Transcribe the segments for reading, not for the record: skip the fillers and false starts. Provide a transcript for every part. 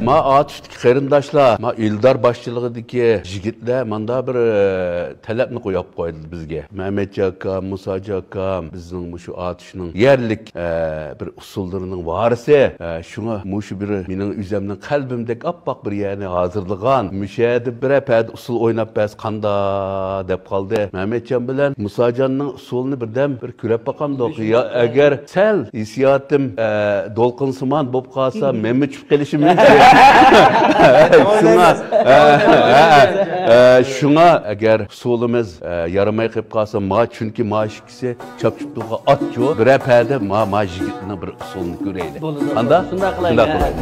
Ma atıştaki qarindoshlar, ma Ildar başçılığındaki yigitlar manda bir talabni qo'yib qo'ydi bizga. Mehmet akam, Musa akam bizning shu atışning yerlik bir usullarining varisi. Şuna mushu bir mening o'zimning qalbimdek oppoq bir yerni hozirlagan. Müşahede bir pad usul o'ynab bas qanda deb qoldi. Mehmetjon bilan Musajonning usulini birdan bir ko'rib boqamdoq. Ya agar sal hisiyotim dolqinsimon bo'lib qolsa, menmi tushib qolishim mumkin. Şuna agar usulimiz yaramay qolib qolsa, ma chunki mashikisi chapchuptuga atjo bir pad ma yigitning bir usulini ko'raylik. Anda shunday qilaylik.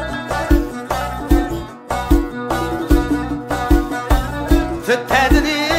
Tedini